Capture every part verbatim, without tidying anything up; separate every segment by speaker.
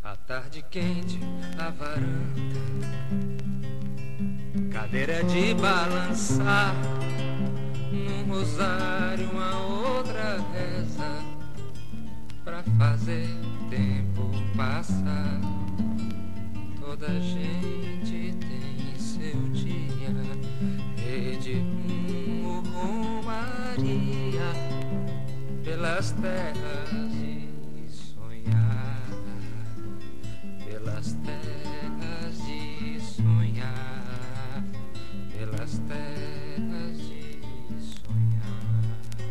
Speaker 1: A tarde quente, a varanda, cadeira de balançar, num rosário uma outra reza, pra fazer tempo passar. Toda gente tem seu dia, rede rumo, romaria, pelas terras de sonhar, pelas terras de sonhar, pelas terras de sonhar.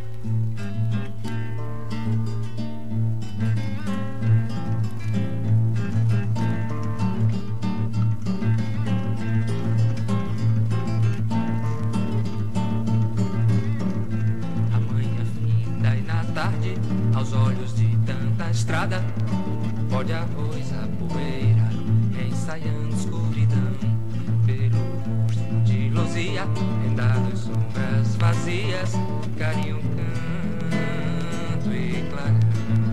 Speaker 1: Amanhã finda e na tarde, aos olhos de tanta estrada, pó de arroz, a poeira, ensaiando escuridão. Pelo rosto de Luzia, rendados sombras vazias, carinho, canto e clarão.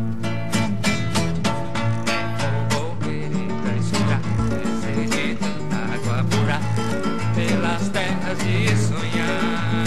Speaker 1: Fogoeira escura, desejo de tanta água pura, pelas terras de sonhar.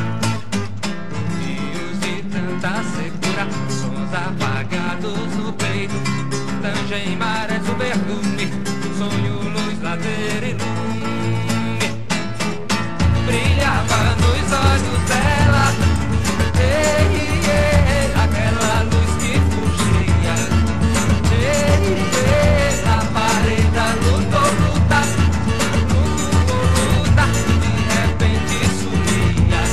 Speaker 1: Rios de tanta secura, sons apagados no peito, tangem marés o verdume, sonho, luz, ladeira e lume. Brilhava nos olhos dela, ei, ei, aquela luz que fugia, ei, ei, a parede lutou, luta, lutou, luta, de repente sumia.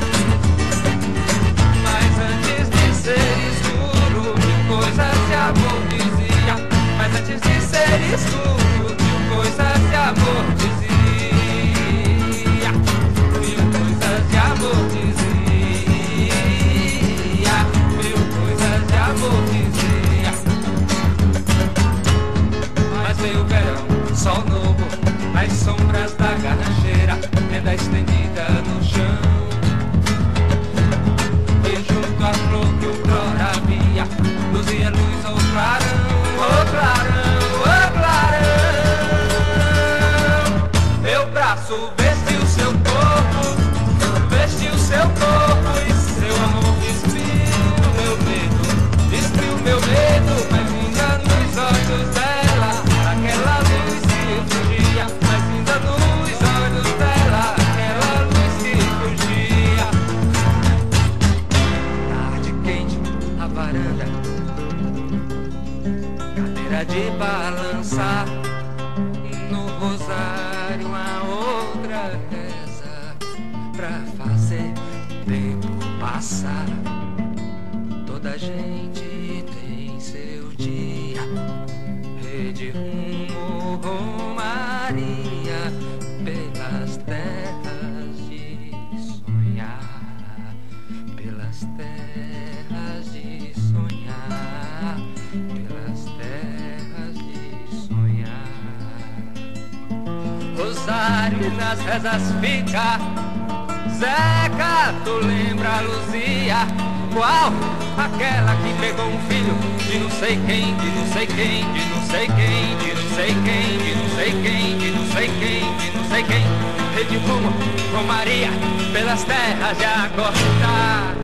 Speaker 1: Mas antes de ser escuro, de coisas de amor dizia. Mas antes de ser escuro, de coisas de amor dizia. Mil coisas de amor dizia. Mil coisas de amor dizia. Mas veio o verão, sol novo, as sombras da garrancheira, renda estendida no chão. E junto à flor que outrora havia, luzia luz ou clarão, ô clarão, ô clarão. Meu braço vestiu seu corpo, vestiu seu corpo, e seu amor despiu meu medo, despiu meu medo. Mas ainda nos olhos dela, aquela luz que fugia, mas ainda nos olhos dela, aquela luz que fugia. Tarde quente, a varanda, cadeira de balançar, no rosário uma outra reza, pra fazer tempo passar. Toda gente tem seu dia, rede rumo, romaria, pelas terras de sonhar, pelas terras de sonhar, pelas terras de sonhar. Rosário e nas rezas fica, Zeca, tu lembra a Luzia? Qual? Aquela que pegou um filho de não sei quem, de não sei quem, de não sei quem, de não sei quem, de não sei quem, de não sei quem, de não sei quem. Rede rumo, Romaria, pelas terras de Agostar.